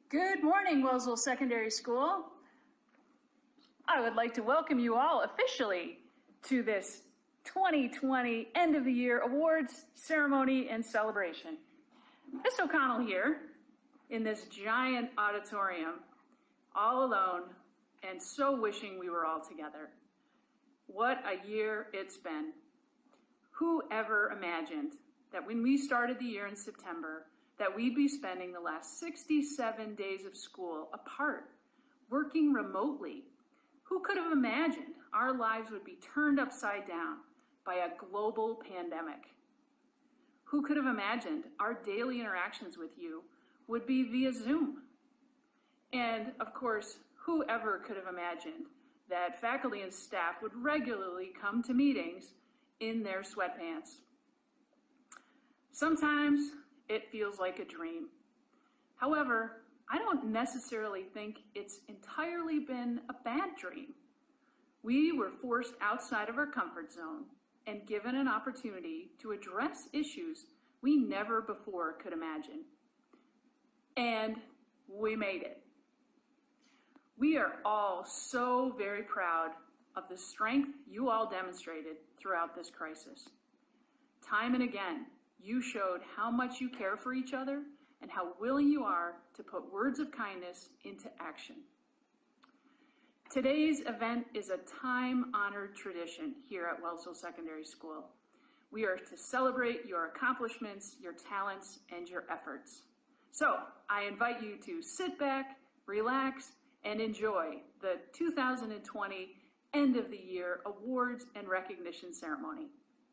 Good morning, Wellsville Secondary School. I would like to welcome you all officially to this 2020 End of the Year Awards Ceremony and Celebration. Miss O'Connell here in this giant auditorium, all alone, and so wishing we were all together. What a year it's been. Who ever imagined that when we started the year in September, that we'd be spending the last 67 days of school apart, working remotely? Who could have imagined our lives would be turned upside down by a global pandemic? Who could have imagined our daily interactions with you would be via Zoom? And of course, whoever could have imagined that faculty and staff would regularly come to meetings in their sweatpants? Sometimes it feels like a dream. However, I don't necessarily think it's entirely been a bad dream. We were forced outside of our comfort zone and given an opportunity to address issues we never before could imagine. And we made it. We are all so very proud of the strength you all demonstrated throughout this crisis. Time and again, you showed how much you care for each other and how willing you are to put words of kindness into action. Today's event is a time-honored tradition here at Wellsville Secondary School. We are to celebrate your accomplishments, your talents, and your efforts. So I invite you to sit back, relax, and enjoy the 2020 End of the Year Awards and Recognition Ceremony.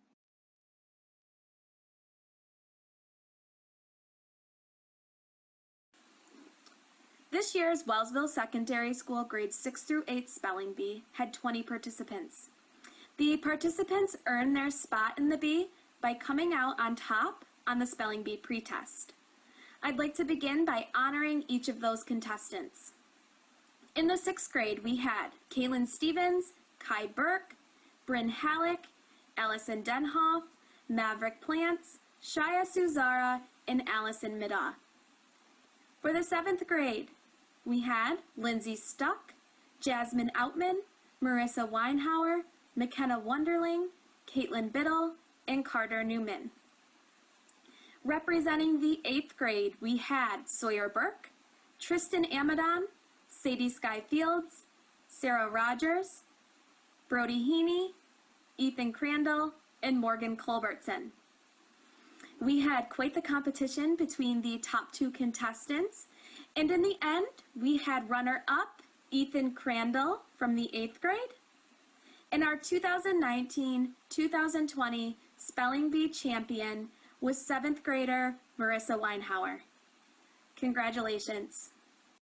This year's Wellsville Secondary School grades 6 through 8 Spelling Bee had 20 participants. The participants earned their spot in the bee by coming out on top on the Spelling Bee pretest. I'd like to begin by honoring each of those contestants. In the 6th grade, we had Kaylin Stevens, Kai Burke, Bryn Halleck, Allison Denhoff, Maverick Plants, Shaya Suzara, and Allison Middaugh. For the 7th grade, we had Lindsay Stuck, Jasmine Outman, Marissa Weinhauer, McKenna Wonderling, Caitlin Biddle, and Carter Newman. Representing the 8th grade, we had Sawyer Burke, Tristan Amadon, Sadie Sky Fields, Sarah Rogers, Brody Heaney, Ethan Crandall, and Morgan Culbertson. We had quite the competition between the top 2 contestants, and in the end, we had runner-up Ethan Crandall from the 8th grade, and our 2019-2020 Spelling Bee champion was 7th grader Marissa Weinhauer. Congratulations.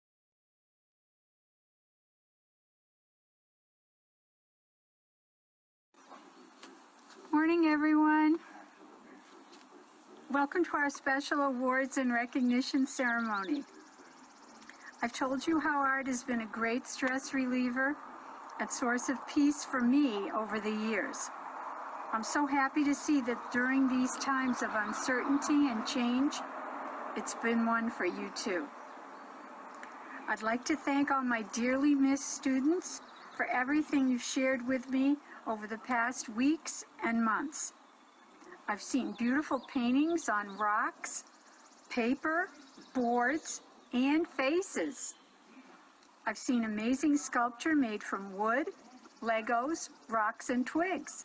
Morning, everyone. Welcome to our special awards and recognition ceremony. I've told you how art has been a great stress reliever and source of peace for me over the years. I'm so happy to see that during these times of uncertainty and change, it's been one for you too. I'd like to thank all my dearly missed students for everything you've shared with me over the past weeks and months. I've seen beautiful paintings on rocks, paper, boards, and faces. I've seen amazing sculpture made from wood, Legos, rocks, and twigs.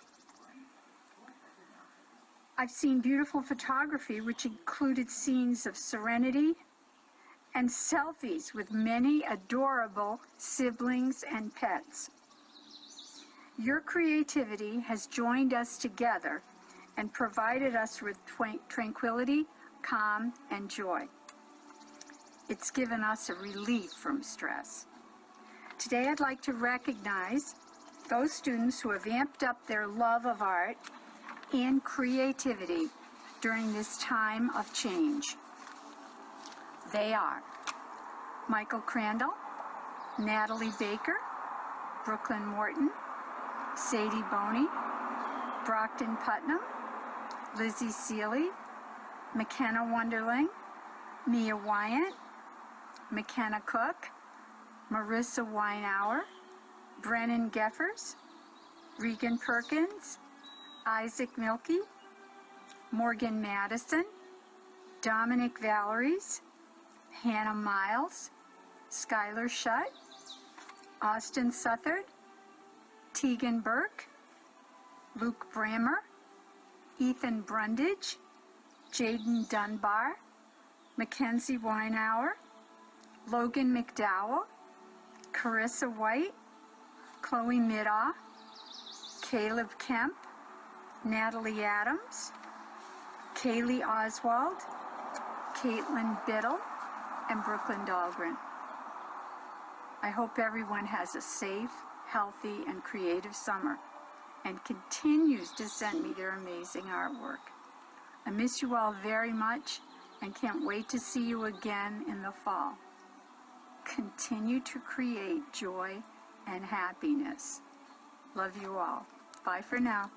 I've seen beautiful photography which included scenes of serenity and selfies with many adorable siblings and pets. Your creativity has joined us together and provided us with tranquility, calm, and joy. It's given us a relief from stress. Today I'd like to recognize those students who have amped up their love of art and creativity during this time of change. They are Michael Crandall, Natalie Baker, Brooklyn Morton, Sadie Boney, Brockton Putnam, Lizzie Seeley, McKenna Wonderling, Mia Wyant, McKenna Cook, Marissa Weinauer, Brennan Geffers, Regan Perkins, Isaac Milkey, Morgan Madison, Dominic Valeries, Hannah Miles, Skylar Shutt, Austin Southard, Tegan Burke, Luke Brammer, Ethan Brundage, Jaden Dunbar, Mackenzie Weinauer, Logan McDowell, Carissa White, Chloe Middaugh, Caleb Kemp, Natalie Adams, Kaylee Oswald, Caitlin Biddle, and Brooklyn Dahlgren. I hope everyone has a safe, healthy, and creative summer and continues to send me their amazing artwork. I miss you all very much and can't wait to see you again in the fall. Continue to create joy and happiness. Love you all. Bye for now.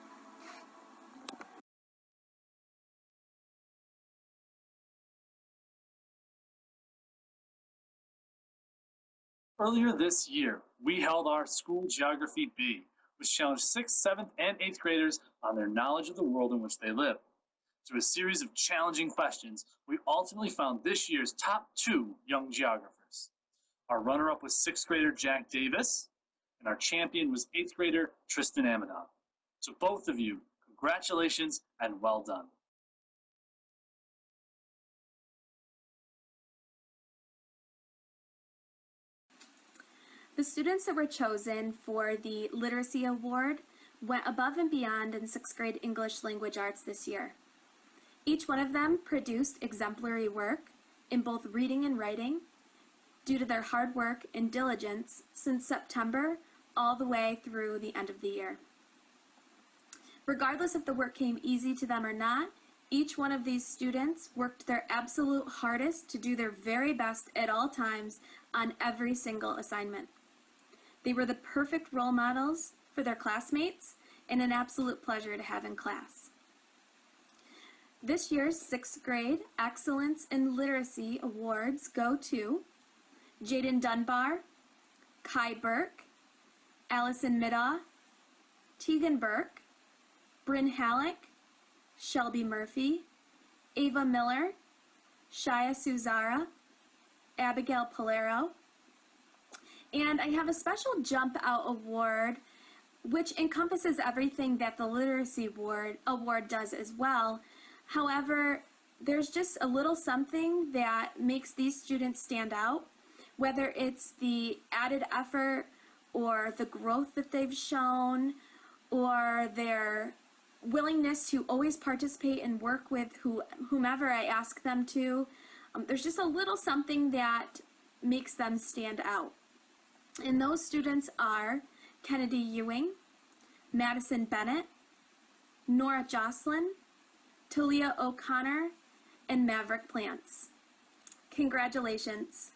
Earlier this year, we held our School Geography Bee, which challenged 6th, 7th, and 8th graders on their knowledge of the world in which they live. Through a series of challenging questions, we ultimately found this year's top 2 young geographers. Our runner-up was 6th grader Jack Davis, and our champion was 8th grader Tristan Amadon. So both of you, congratulations and well done. The students that were chosen for the Literacy Award went above and beyond in 6th grade English language arts this year. Each one of them produced exemplary work in both reading and writing due to their hard work and diligence since September all the way through the end of the year. Regardless if the work came easy to them or not, each one of these students worked their absolute hardest to do their very best at all times on every single assignment. They were the perfect role models for their classmates and an absolute pleasure to have in class. This year's 6th grade Excellence in Literacy Awards go to Jaden Dunbar, Kai Burke, Allison Middaugh, Tegan Burke, Bryn Halleck, Shelby Murphy, Ava Miller, Shia Suzara, Abigail Polero, and I have a special Jump Out Award which encompasses everything that the Literacy Award does as well. However, there's just a little something that makes these students stand out, whether it's the added effort or the growth that they've shown or their willingness to always participate and work with whomever I ask them to. There's just a little something that makes them stand out. And those students are Kennedy Ewing, Madison Bennett, Nora Jocelyn, Talia O'Connor, and Maverick Plants. Congratulations.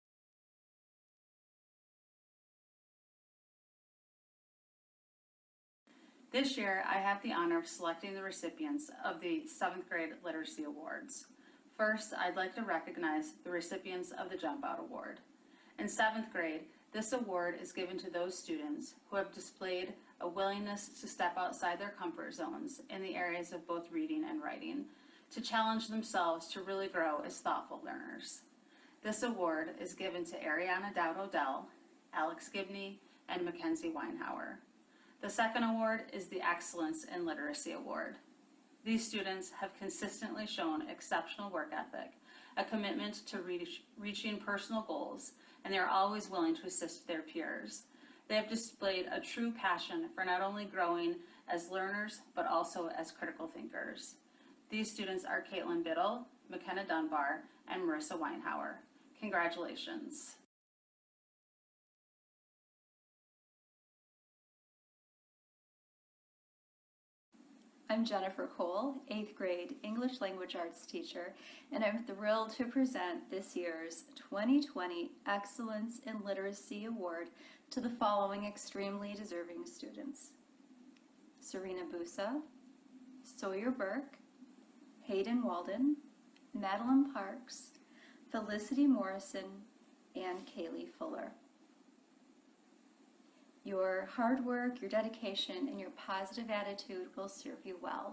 This year, I have the honor of selecting the recipients of the 7th grade Literacy Awards. First, I'd like to recognize the recipients of the Jump Out Award. In 7th grade, this award is given to those students who have displayed a willingness to step outside their comfort zones in the areas of both reading and writing, to challenge themselves to really grow as thoughtful learners. This award is given to Ariana Dowd Odell, Alex Gibney, and Mackenzie Weinhauer. The second award is the Excellence in Literacy Award. These students have consistently shown exceptional work ethic, a commitment to reaching personal goals, and they are always willing to assist their peers. They have displayed a true passion for not only growing as learners, but also as critical thinkers. These students are Caitlin Biddle, McKenna Dunbar, and Marissa Weinhauer. Congratulations. I'm Jennifer Cole, 8th grade English Language Arts teacher, and I'm thrilled to present this year's 2020 Excellence in Literacy Award to the following extremely deserving students: Serena Busa, Sawyer Burke, Hayden Walden, Madeline Parks, Felicity Morrison, and Kaylee Fuller. Your hard work, your dedication, and your positive attitude will serve you well.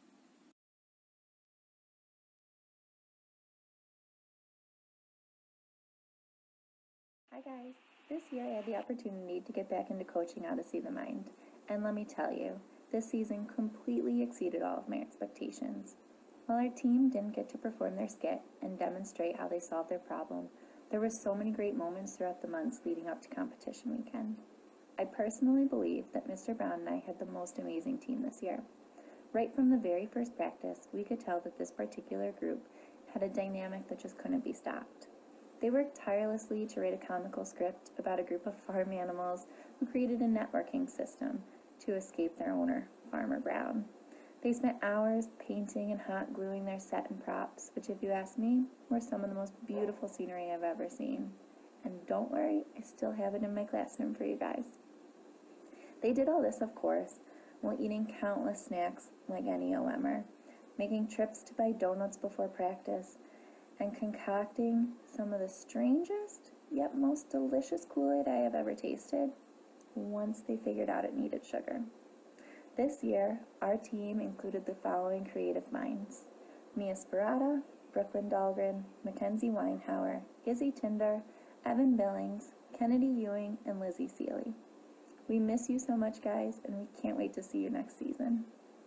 Hi guys, this year I had the opportunity to get back into coaching Odyssey of the Mind, and let me tell you, this season completely exceeded all of my expectations. While our team didn't get to perform their skit and demonstrate how they solved their problem, there were so many great moments throughout the months leading up to competition weekend. I personally believe that Mr. Brown and I had the most amazing team this year. Right from the very first practice, we could tell that this particular group had a dynamic that just couldn't be stopped. They worked tirelessly to write a comical script about a group of farm animals who created a networking system to escape their owner, Farmer Brown. They spent hours painting and hot gluing their set and props, which, if you ask me, were some of the most beautiful scenery I've ever seen. And don't worry, I still have it in my classroom for you guys. They did all this, of course, while eating countless snacks like any OMer, making trips to buy donuts before practice, and concocting some of the strangest yet most delicious Kool-Aid I have ever tasted once they figured out it needed sugar. This year, our team included the following creative minds: Mia Sparata, Brooklyn Dahlgren, Mackenzie Weinhauer, Izzy Tinder, Evan Billings, Kennedy Ewing, and Lizzie Seeley. We miss you so much, guys, and we can't wait to see you next season.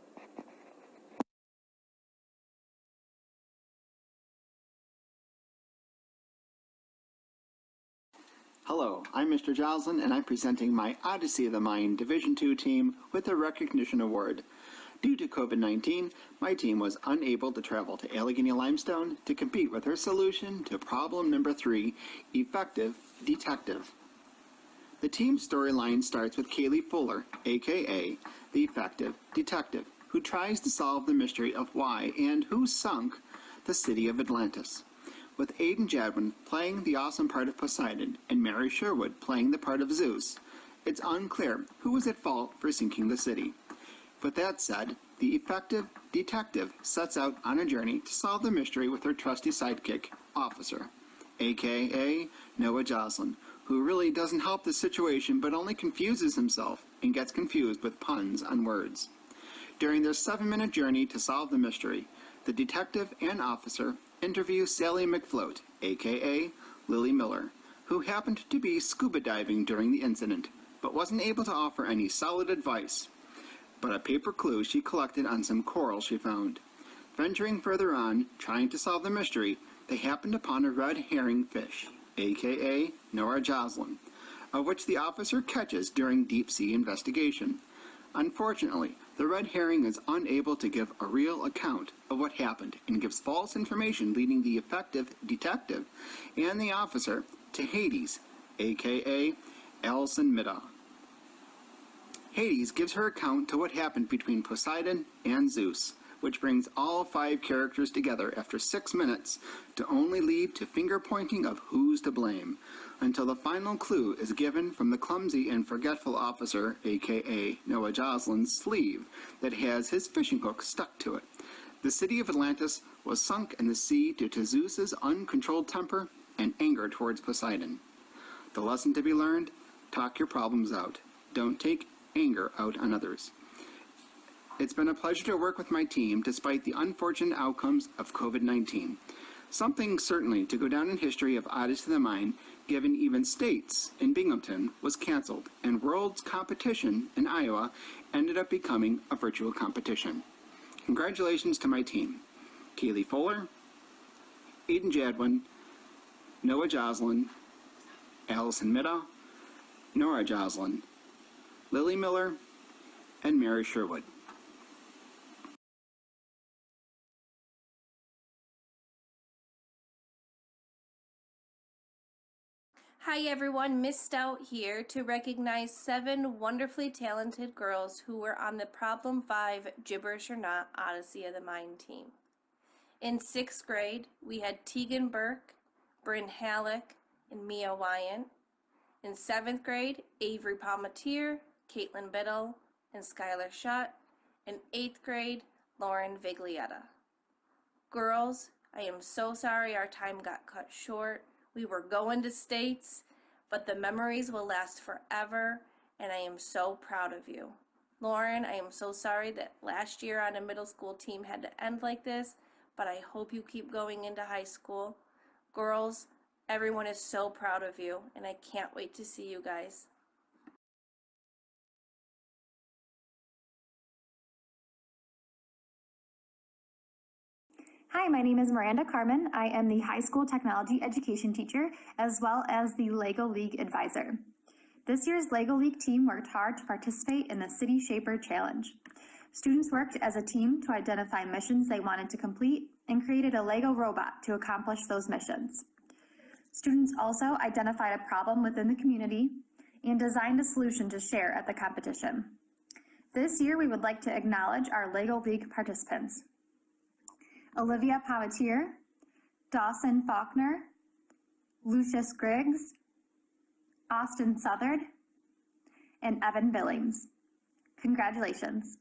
Hello, I'm Mr. Joslin, and I'm presenting my Odyssey of the Mind Division II team with a recognition award. Due to COVID-19, my team was unable to travel to Allegheny Limestone to compete with her solution to problem number 3, Effective Detective. The team's storyline starts with Kaylee Fuller, aka the Effective Detective, who tries to solve the mystery of why and who sunk the city of Atlantis. With Aiden Jadwin playing the awesome part of Poseidon and Mary Sherwood playing the part of Zeus, it's unclear who was at fault for sinking the city. With that said, the Effective Detective sets out on a journey to solve the mystery with her trusty sidekick, Officer, aka Noah Joslin, who really doesn't help the situation but only confuses himself and gets confused with puns on words. During their 7-minute journey to solve the mystery, the detective and officer interview Sally McFloat, aka Lily Miller, who happened to be scuba diving during the incident, but wasn't able to offer any solid advice, but a paper clue she collected on some coral she found. Venturing further on, trying to solve the mystery, they happened upon a red herring fish, aka Nora Joslin, of which the officer catches during deep-sea investigation. Unfortunately, the red herring is unable to give a real account of what happened and gives false information, leading the Effective Detective and the officer to Hades, aka Alison Middaugh. Hades gives her account to what happened between Poseidon and Zeus, which brings all 5 characters together after 6 minutes to only lead to finger-pointing of who's to blame, until the final clue is given from the clumsy and forgetful officer, aka Noah Joslin's sleeve, that has his fishing hook stuck to it. The city of Atlantis was sunk in the sea due to Zeus's uncontrolled temper and anger towards Poseidon. The lesson to be learned: talk your problems out. Don't take anger out on others. It's been a pleasure to work with my team despite the unfortunate outcomes of COVID-19. Something certainly to go down in history of Odyssey of the Mind, given even states in Binghamton was canceled, and World's competition in Iowa ended up becoming a virtual competition. Congratulations to my team: Kaylee Fuller, Aiden Jadwin, Noah Joslin, Alison Middaugh, Nora Joslin, Lily Miller, and Mary Sherwood. Hi everyone, Miss Stout here to recognize 7 wonderfully talented girls who were on the Problem 5 Gibberish or Not Odyssey of the Mind team. In 6th grade, we had Tegan Burke, Bryn Halleck, and Mia Wyant. In 7th grade, Avery Palmatier, Caitlin Biddle, and Skylar Shutt. In 8th grade, Lauren Viglietta. Girls, I am so sorry our time got cut short. We were going to states, but the memories will last forever, and I am so proud of you. Lauren, I am so sorry that last year on a middle school team had to end like this, but I hope you keep going into high school. Girls, everyone is so proud of you, and I can't wait to see you guys. Hi, my name is Miranda Carmen. I am the high school technology education teacher as well as the LEGO League advisor. This year's LEGO League team worked hard to participate in the City Shaper Challenge. Students worked as a team to identify missions they wanted to complete and created a LEGO robot to accomplish those missions. Students also identified a problem within the community and designed a solution to share at the competition. This year, we would like to acknowledge our LEGO League participants: Olivia Pavatier, Dawson Faulkner, Lucius Griggs, Austin Southard, and Evan Billings. Congratulations.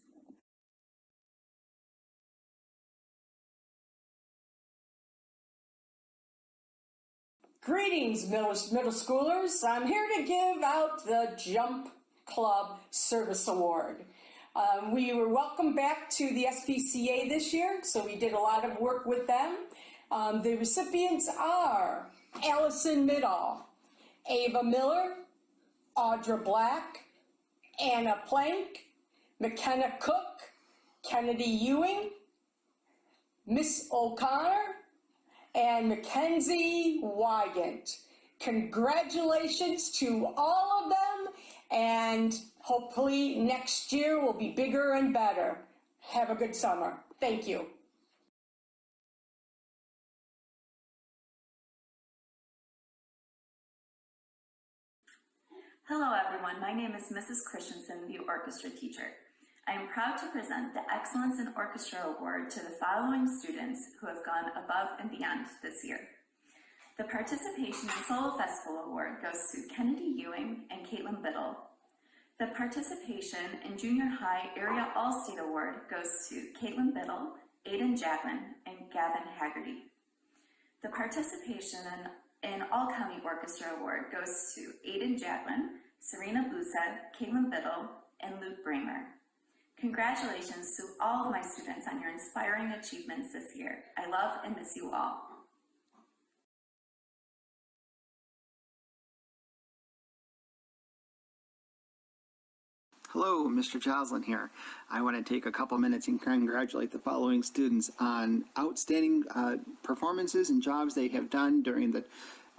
Greetings, middle schoolers. I'm here to give out the Jump Club Service Award. We were welcomed back to the SPCA this year, so we did a lot of work with them. The recipients are Allison Middall, Ava Miller, Audra Black, Anna Plank, McKenna Cook, Kennedy Ewing, Miss O'Connor, and Mackenzie Wygant. Congratulations to all of them, and hopefully next year will be bigger and better. Have a good summer. Thank you. Hello everyone, my name is Mrs. Christensen, the orchestra teacher. I am proud to present the Excellence in Orchestra Award to the following students who have gone above and beyond this year. The Participation in Solo Festival Award goes to Kennedy Ewing and Caitlin Biddle. The Participation in Junior High Area All-State Award goes to Caitlin Biddle, Aiden Jackman, and Gavin Haggerty. The Participation in All-County Orchestra Award goes to Aiden Jackman, Serena Busa, Caitlin Biddle, and Luke Bramer. Congratulations to all of my students on your inspiring achievements this year. I love and miss you all. Hello, Mr. Joslin here. I want to take a couple minutes and congratulate the following students on outstanding performances and jobs they have done during the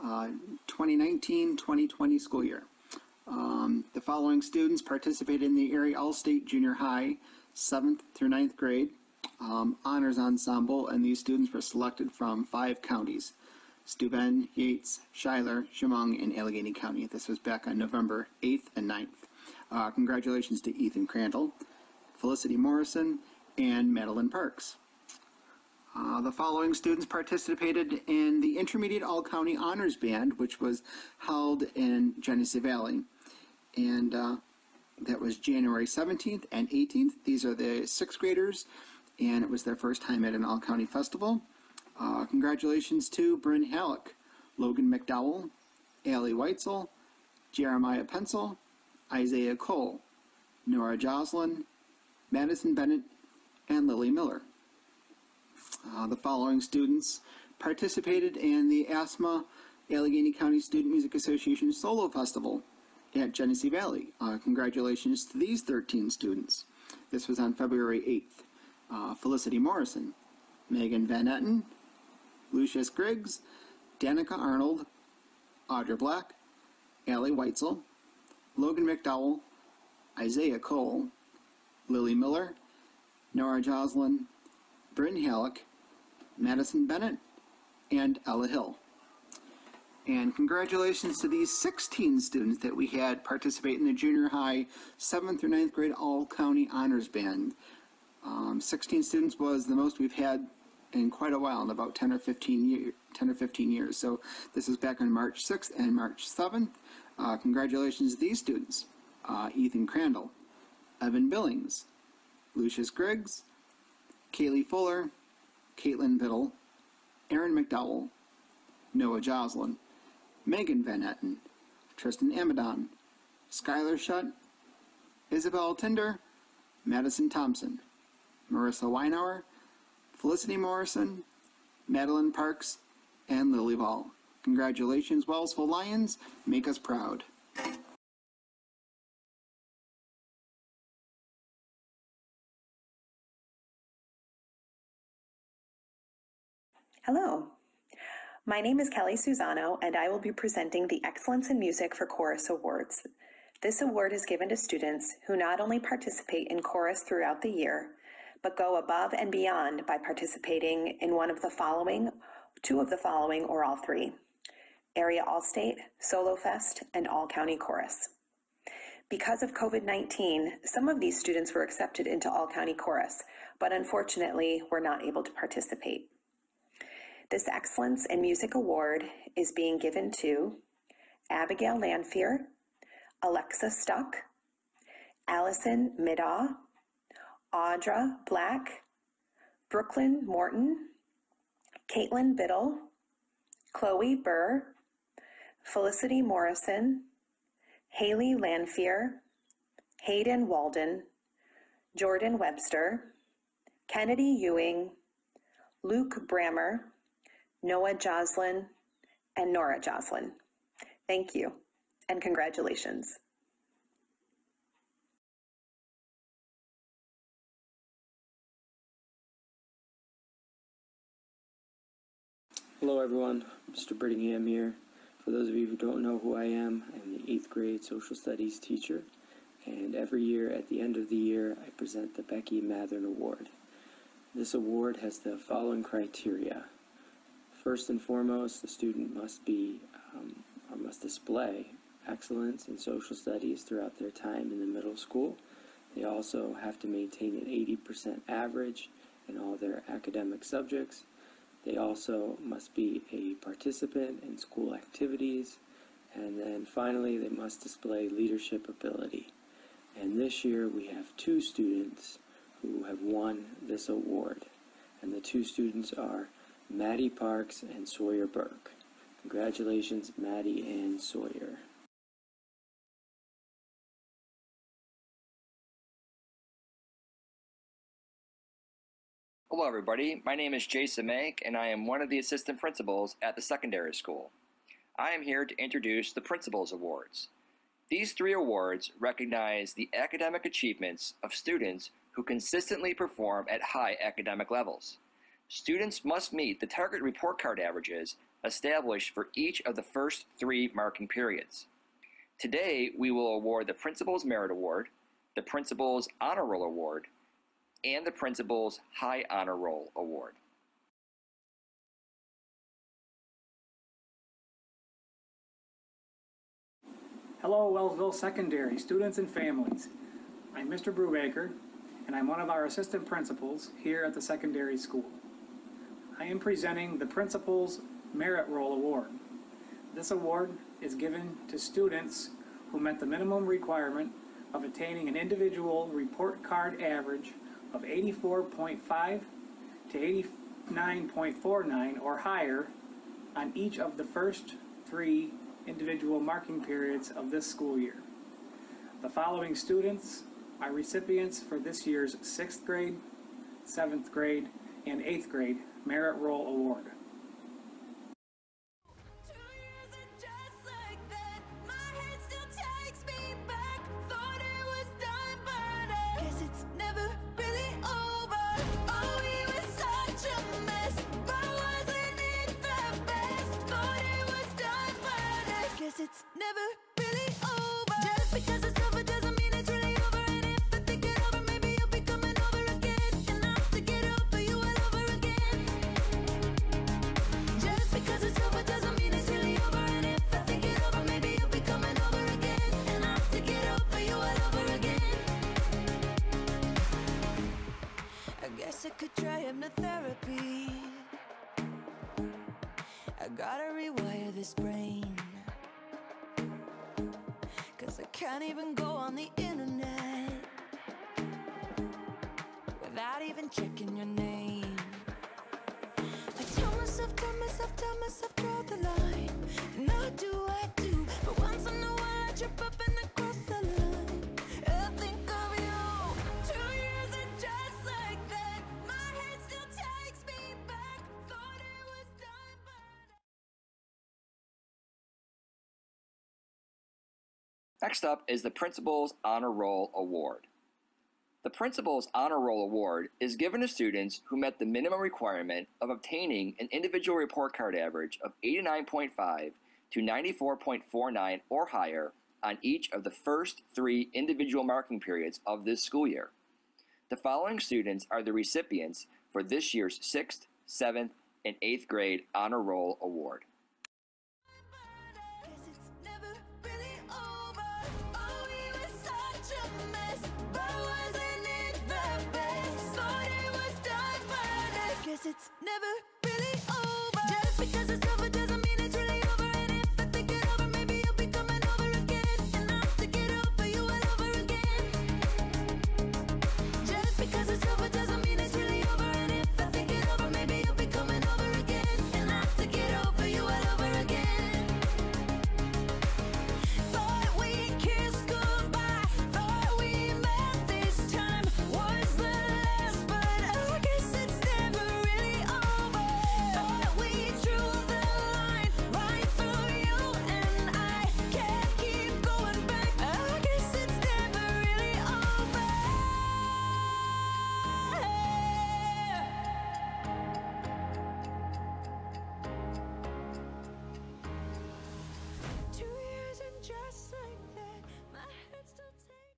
2019-2020 school year. The following students participated in the Area All-State Junior High 7th through 9th grade honors ensemble, and these students were selected from 5 counties: Steuben, Yates, Schuyler, Chemung, and Allegheny County. This was back on November 8th and 9th. Congratulations to Ethan Crandall, Felicity Morrison, and Madeline Parks. The following students participated in the Intermediate All-County Honors Band, which was held in Genesee Valley. And that was January 17th and 18th. These are the 6th graders, and it was their first time at an all-county festival. Congratulations to Bryn Halleck, Logan McDowell, Allie Weitzel, Jeremiah Pencil, Isaiah Cole, Nora Joslin, Madison Bennett, and Lily Miller. The following students participated in the ASMA Allegheny County Student Music Association Solo Festival at Genesee Valley. Congratulations to these 13 students. This was on February 8th. Felicity Morrison, Megan Van Etten, Lucius Griggs, Danica Arnold, Audra Black, Allie Weitzel, Logan McDowell, Isaiah Cole, Lily Miller, Nora Joslin, Bryn Halleck, Madison Bennett, and Ella Hill. And congratulations to these 16 students that we had participate in the junior high 7th through 9th grade all-county honors band. 16 students was the most we've had in quite a while, in about 10 or 15 years. So this is back on March 6th and March 7th. Congratulations to these students: Ethan Crandall, Evan Billings, Lucius Griggs, Kaylee Fuller, Caitlin Biddle, Aaron McDowell, Noah Joslin, Megan Van Etten, Tristan Amadon, Skylar Shutt, Isabel Tinder, Madison Thompson, Marissa Weinauer, Felicity Morrison, Madeline Parks, and Lily Ball. Congratulations, Wellsville Lions. Make us proud. Hello, my name is Kelly Susano, and I will be presenting the Excellence in Music for Chorus Awards. This award is given to students who not only participate in chorus throughout the year, but go above and beyond by participating in one of the following, two of the following, or all three: Area All-State, Solo Fest, and All-County Chorus. Because of COVID-19, some of these students were accepted into All-County Chorus, but unfortunately were not able to participate. This Excellence in Music Award is being given to Abigail Lanphier, Alexa Stuck, Allison Middaugh, Audra Black, Brooklyn Morton, Caitlin Biddle, Chloe Burr, Felicity Morrison, Haley Lanphier, Hayden Walden, Jordan Webster, Kennedy Ewing, Luke Brammer, Noah Joslin, and Nora Joslin. Thank you, and congratulations. Hello everyone, Mr. Brittingham here. For those of you who don't know who I am the 8th grade social studies teacher, and every year at the end of the year I present the Becky Mathern Award. This award has the following criteria. First and foremost, the student must display excellence in social studies throughout their time in the middle school. They also have to maintain an 80% average in all their academic subjects. They also must be a participant in school activities. And then finally, they must display leadership ability. And this year we have 2 students who have won this award. And the 2 students are Maddie Parks and Sawyer Burke. Congratulations, Maddie and Sawyer. Hello everybody, my name is Jason Mank and I am one of the assistant principals at the secondary school. I am here to introduce the Principals Awards. These 3 awards recognize the academic achievements of students who consistently perform at high academic levels. Students must meet the target report card averages established for each of the first 3 marking periods. Today, we will award the Principal's Merit Award, the Principal's Honor Roll Award, and the Principal's High Honor Roll Award. Hello, Wellsville Secondary students and families. I'm Mr. Brubaker, and I'm one of our assistant principals here at the secondary school. I am presenting the Principal's Merit Roll Award. This award is given to students who met the minimum requirement of attaining an individual report card average of 84.5 to 89.49 or higher on each of the first 3 individual marking periods of this school year. The following students are recipients for this year's 6th grade, 7th grade, and 8th grade Merit Roll Award. It's never really over. Just because it's over doesn't mean it's really over. And if I think it over, maybe you'll be coming over again. And I'll have to get over you all over again. Just because it's over doesn't mean it's really over. And if I think it over, maybe you'll be coming over again. And I'll have to get over you all over again. I guess I could try hypnotherapy. I gotta rewire this brain. I can't even go on the internet without even checking your name. I tell myself, draw the line. trip up and across the line. I think of you. 2 years and just like that, my head still takes me back. Thought it was done, but Next up is the Principal's Honor Roll Award. The Principal's Honor Roll Award is given to students who met the minimum requirement of obtaining an individual report card average of 89.5 to 94.49 or higher on each of the first 3 individual marking periods of this school year. The following students are the recipients for this year's 6th, 7th, and 8th grade Honor Roll Award. guess it's never really over. Oh, we were such a mess, but wasn't it the best? Thought it was done, but I guess it's never really over. Just because it's over doesn't mean it's really over. And if I think it over, maybe you'll be coming over again. And I'll have to get over you all over again. Just because it's over doesn't mean it's really over. And if I think it over, maybe you'll be coming over again. And I'll have to get over you all over again. Thought we kissed goodbye, thought we met this time was the last, but I guess it's never really over. Thought we drew the line right through you and I can't keep going back. I guess it's never really over. 2 years and just like that, my head still takes.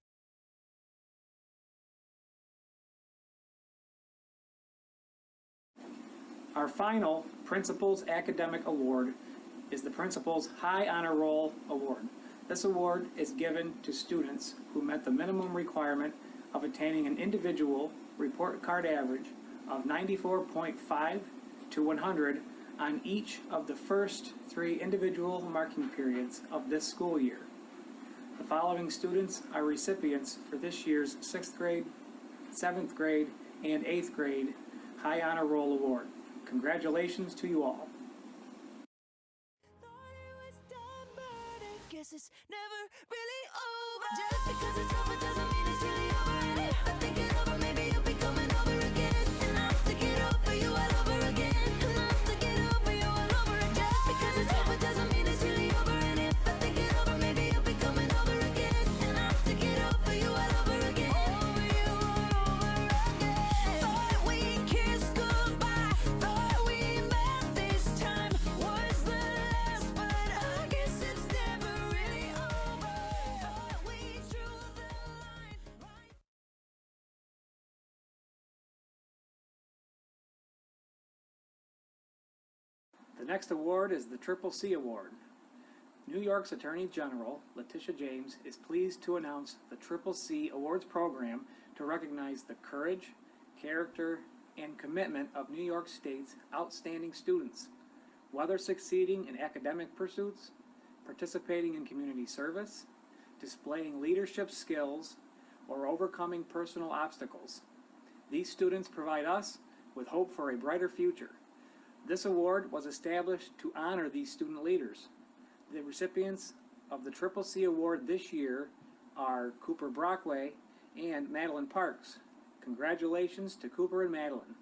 Our final Principal's Academic Award is the Principal's High Honor Roll Award. This award is given to students who met the minimum requirement of attaining an individual report card average of 94.5 to 100 on each of the first 3 individual marking periods of this school year. The following students are recipients for this year's 6th grade, 7th grade, and 8th grade High Honor Roll Award. Congratulations to you all. Thought it was done, but I guess it's never really over. Just because it's over doesn't mean it's really over. And if I think it over, maybe you'll be coming over again. And I'll have to get over you all over again. And I'll have to get over you all over again. Just because it's over doesn't mean it's really over. And if I think it over, maybe you'll be coming over again. And I'll have to get over you all over again. Over you all over again. Thought we kissed goodbye, thought we met this time was the last, but I guess it's never really over. Thought we drew the line right. The next award is the Triple C Award. New York's Attorney General, Letitia James, is pleased to announce the Triple C Awards program to recognize the courage, character, and commitment of New York State's outstanding students, whether succeeding in academic pursuits, participating in community service, displaying leadership skills, or overcoming personal obstacles. These students provide us with hope for a brighter future. This award was established to honor these student leaders. The recipients of the Triple C Award this year are Cooper Brockway and Madeline Parks. Congratulations to Cooper and Madeline.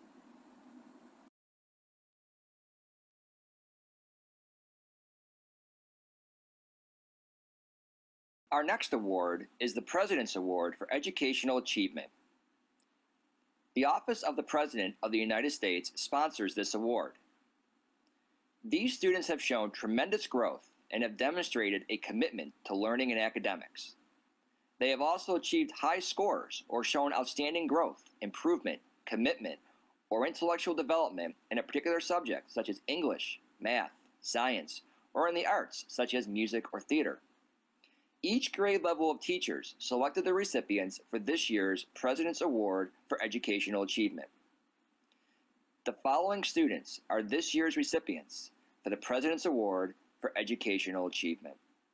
Our next award is the President's Award for Educational Achievement. The Office of the President of the United States sponsors this award. These students have shown tremendous growth and have demonstrated a commitment to learning and academics. They have also achieved high scores or shown outstanding growth, improvement, commitment, or intellectual development in a particular subject such as English, math, science, or in the arts such as music or theater. Each grade level of teachers selected the recipients for this year's President's Award for Educational Achievement. The following students are this year's recipients for the President's Award for Educational Achievement.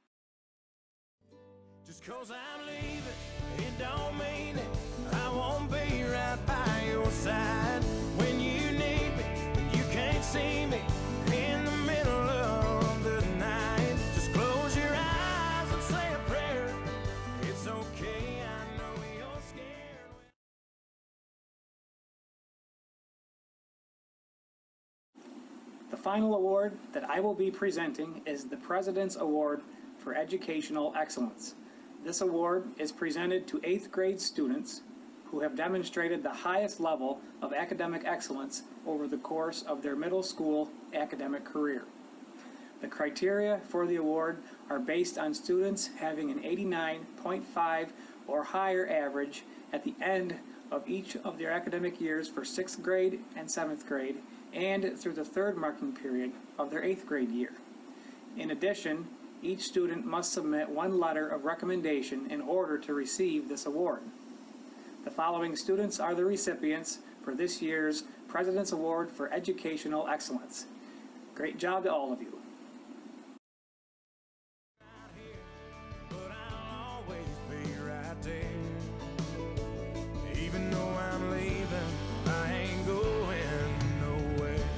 Just 'cause I'm leaving, it don't mean it. I won't be right by your side when you need me, when you can't see me in the middle of the night. Just close your eyes and say a prayer. final award that I will be presenting is the President's Award for Educational Excellence. This award is presented to 8th grade students who have demonstrated the highest level of academic excellence over the course of their middle school academic career. The criteria for the award are based on students having an 89.5 or higher average at the end of each of their academic years for 6th grade and 7th grade and through the third marking period of their 8th grade year. In addition, each student must submit one letter of recommendation in order to receive this award. The following students are the recipients for this year's President's Award for Educational Excellence. Great job to all of you. But I'll always be right there. Even though I'm leaving, I ain't going nowhere.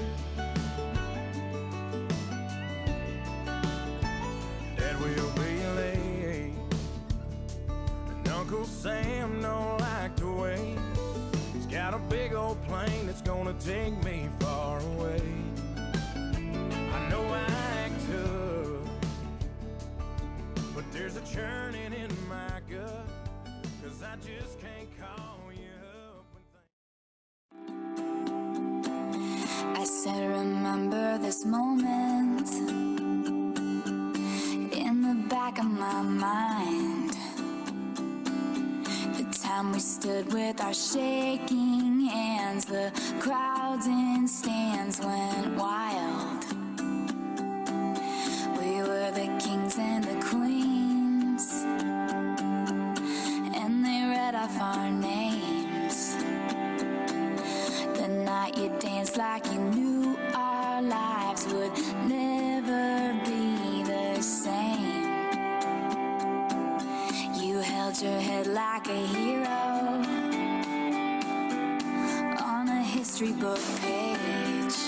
Dad will be late, and Uncle Sam don't like to wait. He's got a big old plane that's gonna take me far away. I know I act tough, but there's a churning in my gut, 'cause I just can't call you up. I said, remember this moment in the back of my mind. The time we stood with our shaking hands, the crowds in stands went wild. We were the kings and the queens, and they read off our names. The night you danced like you knew our lives would never be the same. You held your head like a hero on a history book page.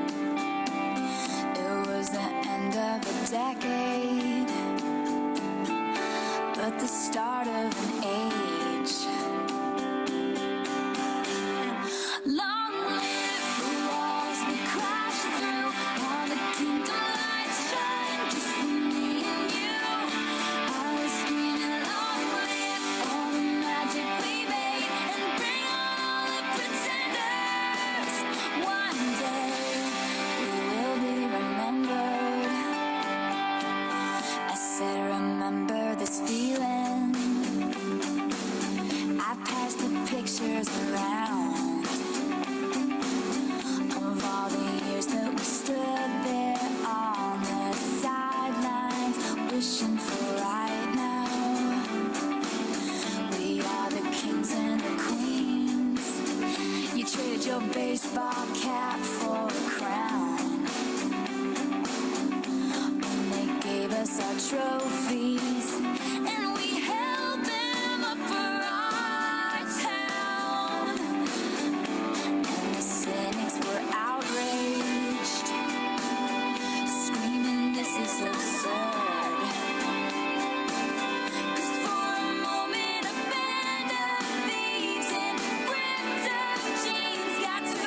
It was the end of a decade, but the start of an age. Long live the walls we crashed through, all the kingdom lights shine just for me and you. I was screaming, long live all the magic we made, and bring on all the pretenders. One day we will be remembered. I said, remember this feeling. I passed the pictures around of all the years that we stood there on the sidelines, wishing for right now. We are the kings and the queens. You traded your baseball cap for a crown, and they gave us our trophies, and we held them up for our town. And the cynics were outraged, screaming, this is absurd. 'Cause for a moment a band of thieves in ripped up jeans got to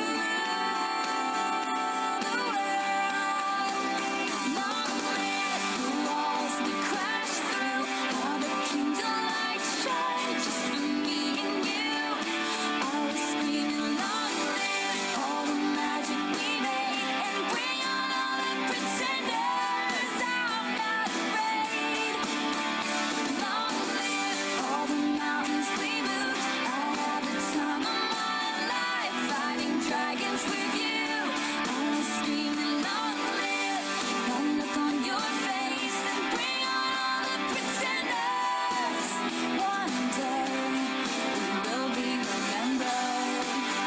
rule the world. Long live the walls we crashed through, all the kingdom lights shine just for me and you. I was screaming, long live all the magic we made, and bring on all the pretenders. I'm not afraid. Long live all the mountains we moved. I had the time of my life fighting dragons with you. I was screaming, long live the look on your face, and bring on all the pretenders. One day we will be remembered.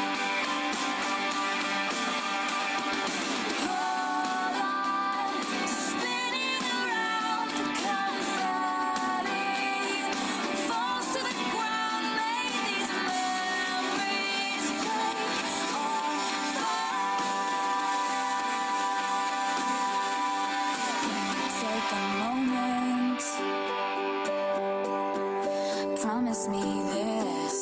Hold on to spinning around the confetti falls to the ground. May these memories break our fall. Take a moment, promise me this,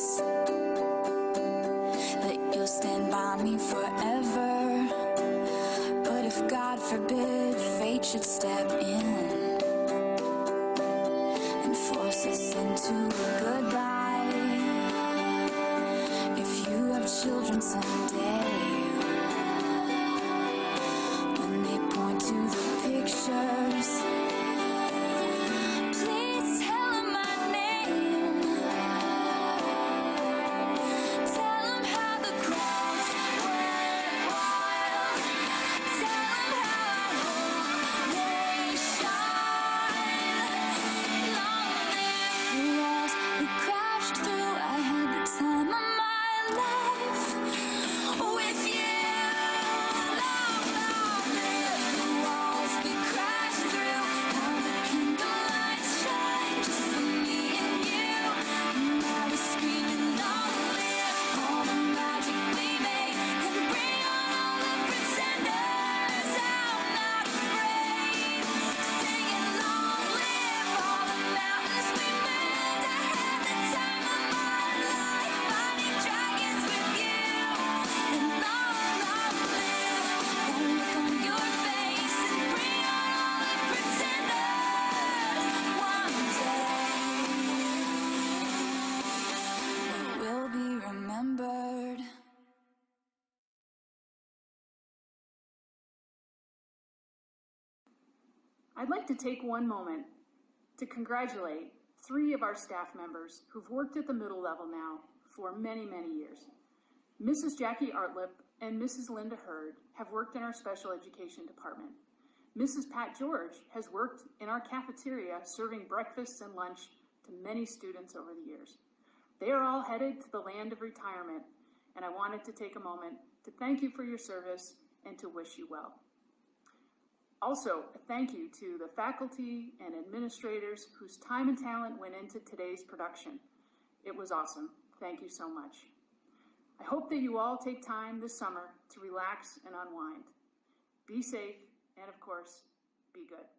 that you'll stand by me forever. But if God forbid fate should step in and force us into a goodbye. If you have children someday, when they point to the pictures, please tell them my name. Tell them how the crowds went wild. Tell them how I hope they shine. Long live the walls we crashed through. I had the time of my life with you. Long, long live the walls we crashed through. How the kingdom lights shine just for me and you. And I was screaming, long live all the magic we made, and bring on all the pretenders. I'm not afraid. Singing, long live all the mountains we moved. I had the time of my life fighting dragons with you. And long, long live that look on your face, and bring on all the pretenders. One day we'll be remembered. I'd like to take one moment to congratulate 3 of our staff members who've worked at the middle level now for many, many years. Mrs. Jackie Artlip and Mrs. Linda Hurd have worked in our special education department. Mrs. Pat George has worked in our cafeteria serving breakfast and lunch to many students over the years. They are all headed to the land of retirement, and I wanted to take a moment to thank you for your service and to wish you well. Also, a thank you to the faculty and administrators whose time and talent went into today's production. It was awesome. Thank you so much. I hope that you all take time this summer to relax and unwind. Be safe, and of course, be good.